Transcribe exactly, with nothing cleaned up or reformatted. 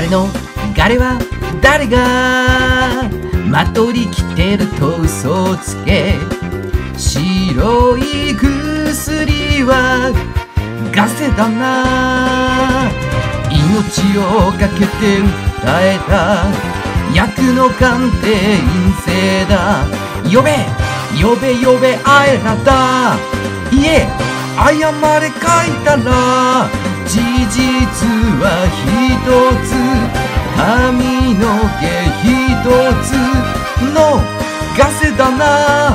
のガレは誰がまとりきてると嘘をつけ、白い薬はガセだな。命をかけて訴えた役の鑑定員制だ。呼べ呼べ呼べあえらだ。いえ謝れ書いたら事実は一つ、髪の毛一つのガセだな。